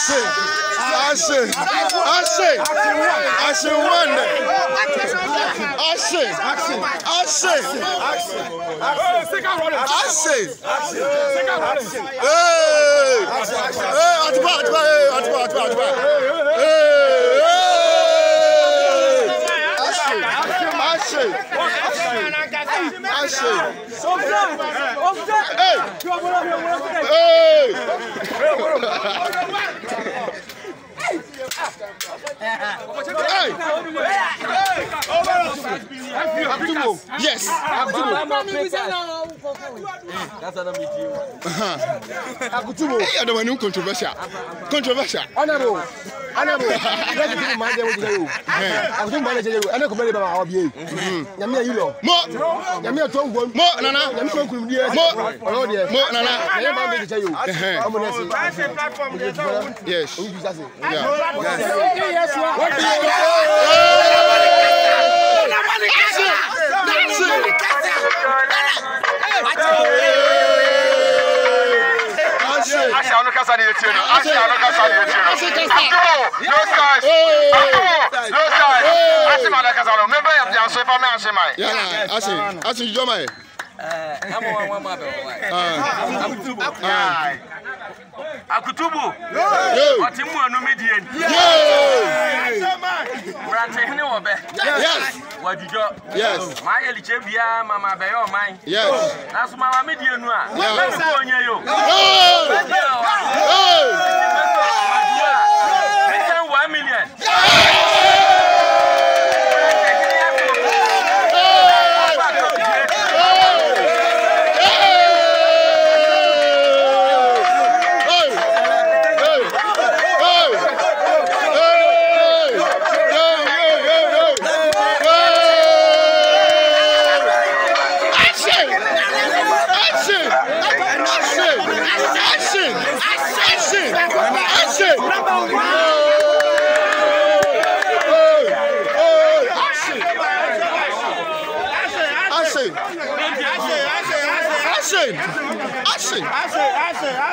Yes. That's what I'm meeting. I don't want controversial. Honorable. Let me give my day with you. I'm doing manage you. I know about our BA. Yamia, you know. More. Yamia told one. More, Nana. Yamia could be more. More, Nana. I am going to tell you. Yes. Akutubu. Otimu anu medien. Brantehne wo be. Yes. Wadijo. Yes. Ma ye liche bia mama be yo man. Yes. Naso mama medienu a. Yes. Onye yo. $1 million. Action!